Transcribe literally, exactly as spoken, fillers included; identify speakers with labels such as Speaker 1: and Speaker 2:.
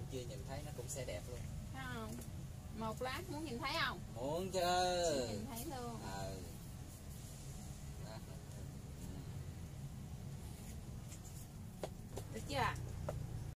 Speaker 1: chưa nhìn thấy nó cũng sẽ đẹp luôn.
Speaker 2: Thấy không? Một lát muốn nhìn thấy không?
Speaker 1: Muốn chứ.
Speaker 2: Nhìn thấy luôn.
Speaker 1: À.